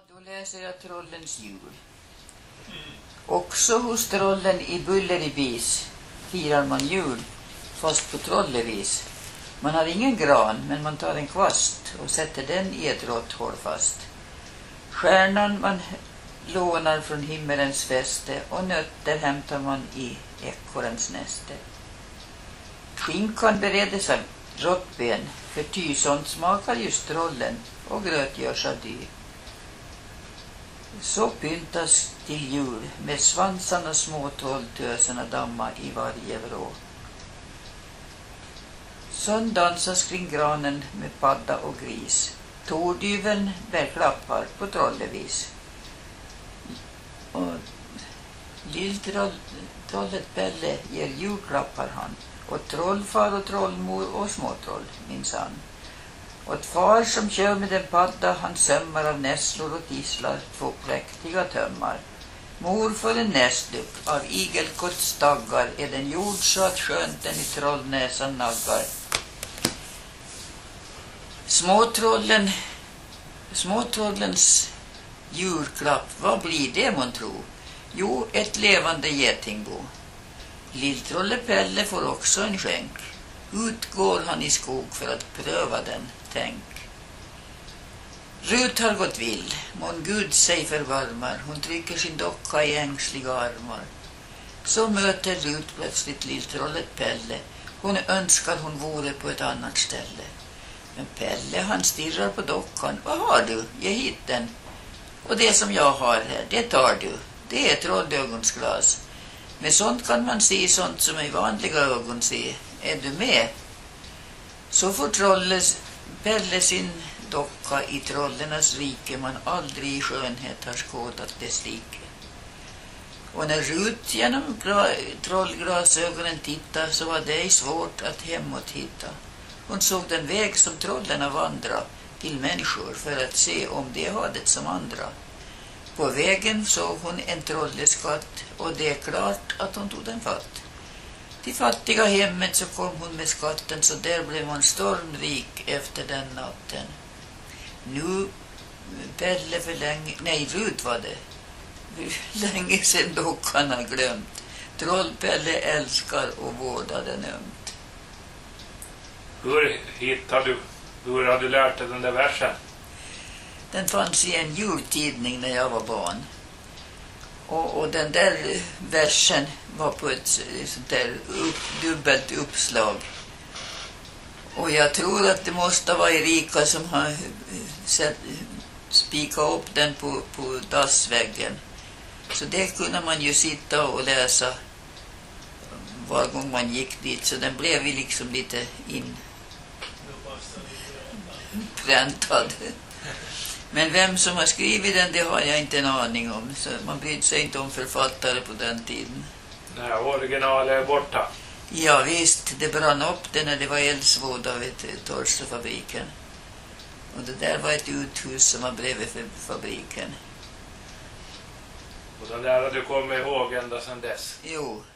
Då läser jag Trollens jul. Också hos trollen i Bulleribis firar man jul, fast på trollevis. Man har ingen gran, men man tar en kvast och sätter den i ett råtthål fast. Stjärnan man lånar från himmelens fäste och nötter hämtar man i ekorrens näste. Skinkan bereddes av råttben, för ty sånt smakar just trollen och gröt görs av dy. Så pyntas till jul med svansarna små trolltöserna damma i varje vrå. Sån dansas kring granen med padda och gris. Tordyveln bär klappar på trollevis. Och lilltrollet Pelle ger julklappar han. Och trollfar och trollmor och småtroll minsann. Och far som kör med en padda, han sömmar av nässlor och tisslar 2 präktiga tömmar. Mor för en näsduk av igelkotts taggar, är den gjord så att skönt den i trollnäsan naggar. Småtrollens julklapp, vad blir det man tror? Jo, ett levande getingbo. Lilltrolle Pelle får också en skänk. Ut går han i skog för att pröva den, tänk. Rut har gått vill, mån Gud sig förvarmar, hon trycker sin docka i ängsliga armar. Så möter Rut plötsligt lilltrollet Pelle, hon önskar hon vore på ett annat ställe. Men Pelle han stirrar på dockan, vad har du? Ge hit den. Och det som jag har här, det tar du. Det är trollögonsglas. Med sånt kan man se sånt som i vanliga ögon se. Är du med? Så får Pelle sin docka i trollernas rike, man aldrig i skönhet har skådat dess like. Och när Rut genom trollglasögonen tittar, så var det svårt att hemåt hitta. Hon såg den väg som trollerna vandra till människor för att se om de hade det som andra. På vägen såg hon en trolleskatt, och det är klart att hon tog den fatt. Till fattiga hemmet så kom hon med skatten, så där blev hon stormrik efter den natten. Nu Pelle Rut var det. Länge sedan dockan har glömt. Trollpelle älskar och vårdar den ömt. Hur har du lärt dig den där versen? Den fanns i en jultidning när jag var barn. Och den där versen var på ett sånt där dubbelt uppslag. Och jag tror att det måste vara Erika som har spikat upp den på dassväggen. Så det kunde man ju sitta och läsa var gång man gick dit. Så den blev ju liksom lite inpräntad. Men vem som har skrivit den, det har jag inte en aning om. Så man brydde sig inte om författare på den tiden. Nej, originalet är borta. Ja visst, det brann upp det när det var eldsvåda vid Torstfabriken. Och det där var ett uthus som var bredvid fabriken. Och den där har du kommit ihåg ända sedan dess? Jo.